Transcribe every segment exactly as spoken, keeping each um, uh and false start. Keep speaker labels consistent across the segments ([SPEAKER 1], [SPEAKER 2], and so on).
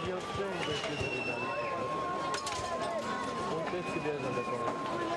[SPEAKER 1] Eu sunt deschidere de un deschidere de decorat.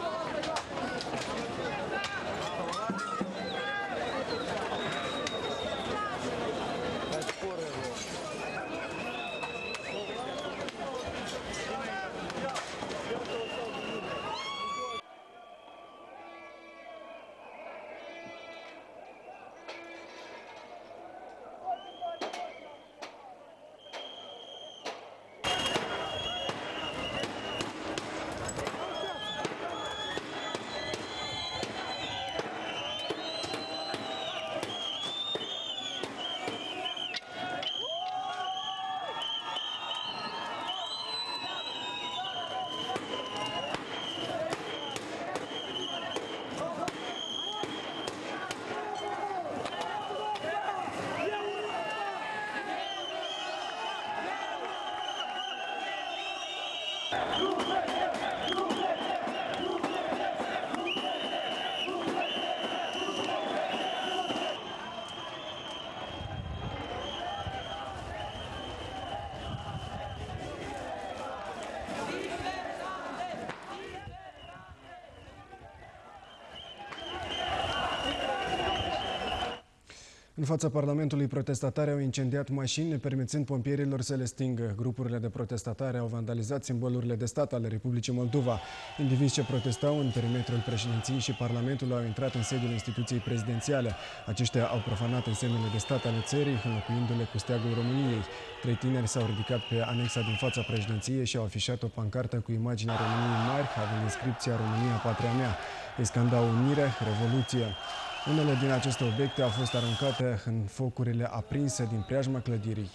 [SPEAKER 2] În fața Parlamentului, protestatari au incendiat mașini, nepermițând pompierilor să le stingă. Grupurile de protestatari au vandalizat simbolurile de stat ale Republicii Moldova. Indivizi ce protestau în perimetrul președinției și Parlamentului au intrat în sediul instituției prezidențiale. Aceștia au profanat însemnele de stat ale țării, înlocuindu-le cu steagul României. Trei tineri s-au ridicat pe anexa din fața președinției și au afișat o pancartă cu imaginea României mari, având inscripția România, patria mea. Ei scandau unire, revoluție. Unele din aceste obiecte au fost aruncate în focurile aprinse din preajma clădirii.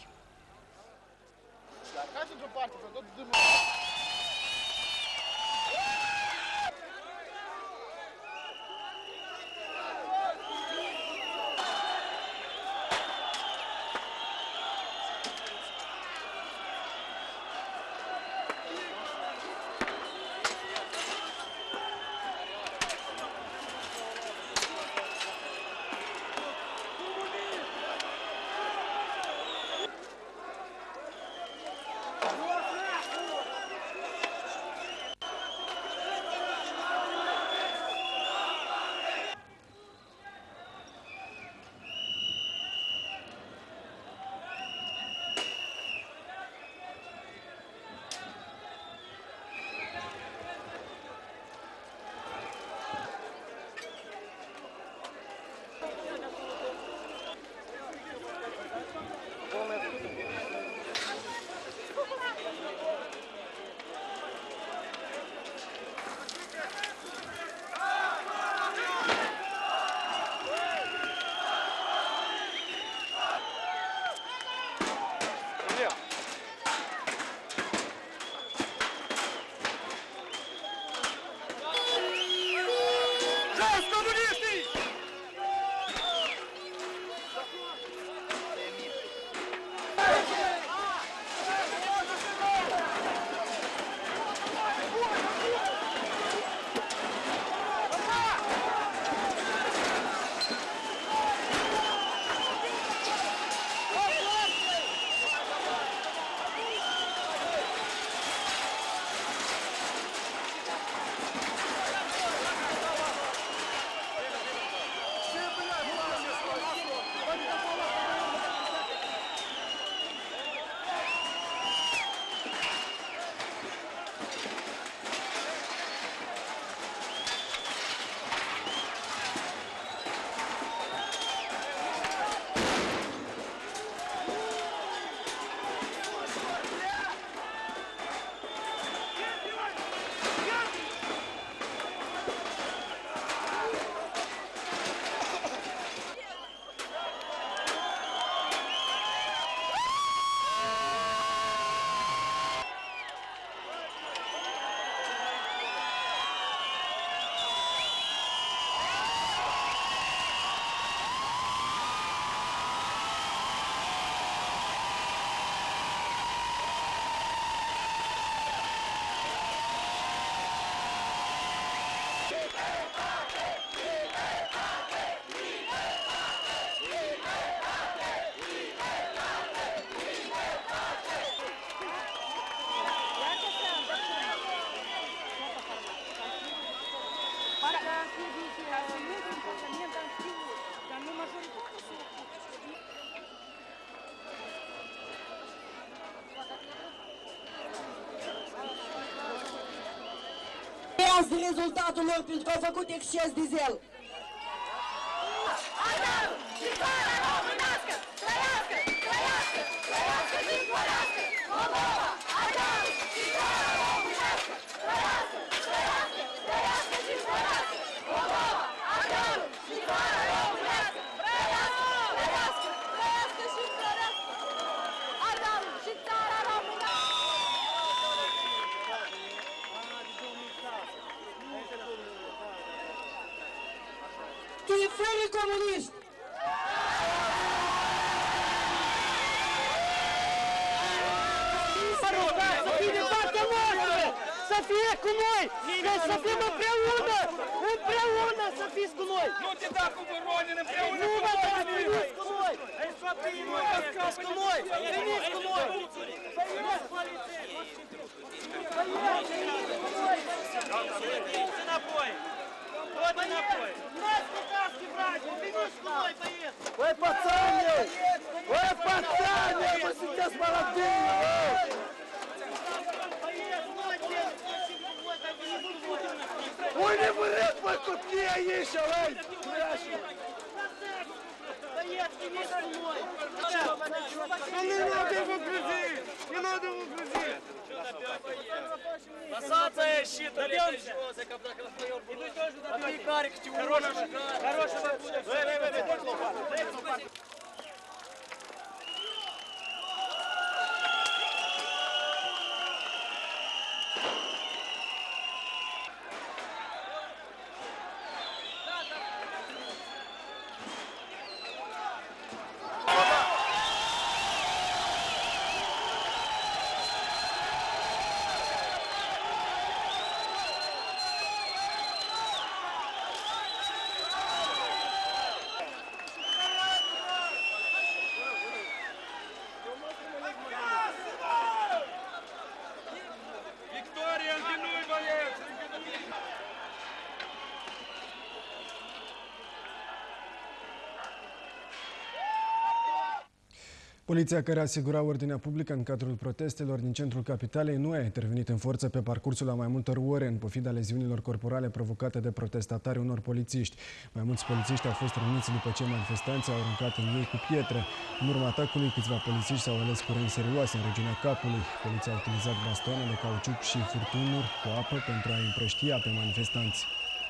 [SPEAKER 3] azi de rezultatul lor pentru că au făcut exces de zel.
[SPEAKER 4] Adam și țara românească, trăiască, trăiască, trăiască și florească Moldova! Adam și țara românească, trăiască, trăiască, trăiască și florească Moldova! Adam și țara românească, trăiască, trăiască, trăiască și florească Adam și țara românească!
[SPEAKER 3] Tu e fără comunist!
[SPEAKER 5] Să fie de partea noastră! Să fie cu noi! Să fim împreună! Împreună să fiți cu noi!
[SPEAKER 6] Nu te da cu Voronin împreună!
[SPEAKER 5] Nu vă dați, veniți cu noi! Veniți cu noi! Veniți cu noi! Veniți înapoi! Tot înapoi! Ascultați, frate! Veniți cu noi, băieți! Băi, pățane! Băi, pățane! Bă, sunteți maladii! Unde vărât, bă, copiii aici, alai! Băieți, veniți cu noi! Nu надо его грузить! Не надо его грузить! Лосаться ищет, дадим! Иду тоже дадим! А ты, Карик, чего? Хорошего, хорошего будет! Эй, эй, эй, эй, лопату!
[SPEAKER 6] Victoria, întinui, băieți!
[SPEAKER 2] Poliția care asigura ordinea publică în cadrul protestelor din centrul capitalei nu a intervenit în forță pe parcursul a mai multor ore în pofida leziunilor corporale provocate de protestatari unor polițiști. Mai mulți polițiști au fost răniți după ce manifestanții au aruncat în ei cu pietre. În urma atacului, câțiva polițiști s-au ales cu răni serioase în regiunea capului. Poliția a utilizat bastoane de cauciuc și furtunuri cu apă pentru a împrăștia pe manifestanți.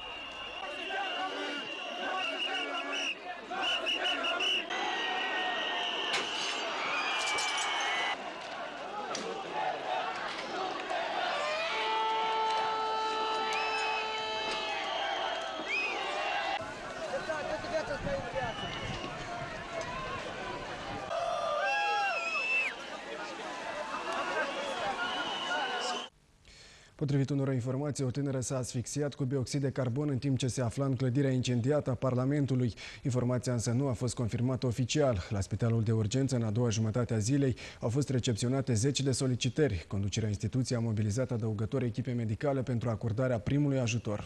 [SPEAKER 2] Potrivit unor informații, o tânără s-a asfixiat cu bioxid de carbon în timp ce se afla în clădirea incendiată a Parlamentului. Informația însă nu a fost confirmată oficial. La spitalul de urgență, în a doua jumătate a zilei, au fost recepționate zeci de solicitări. Conducerea instituției a mobilizat adăugători echipe medicale pentru acordarea primului ajutor.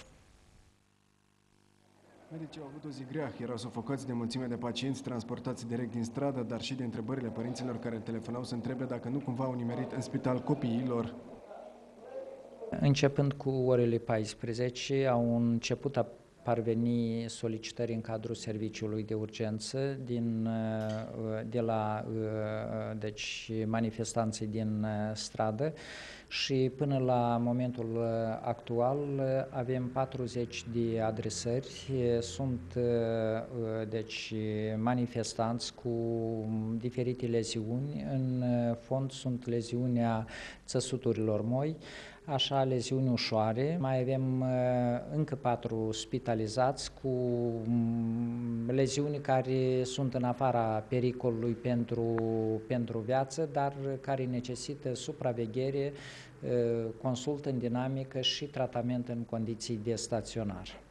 [SPEAKER 2] Medicii au avut o zi grea, erau sufocați de mulțime de pacienți transportați direct din stradă, dar și de întrebările părinților care telefonau să întrebe dacă nu cumva au nimerit în spital copiii lor.
[SPEAKER 7] Începând cu orele paisprezece, au început a parveni solicitări în cadrul serviciului de urgență din, de la deci, manifestanții din stradă și până la momentul actual avem patruzeci de adresări. Sunt deci, manifestanți cu diferite leziuni. În fond sunt leziunea țăsuturilor moi, așa leziuni ușoare. Mai avem uh, încă patru spitalizați cu um, leziuni care sunt în afara pericolului pentru, pentru viață, dar care necesită supraveghere, uh, consult în dinamică și tratament în condiții de staționar.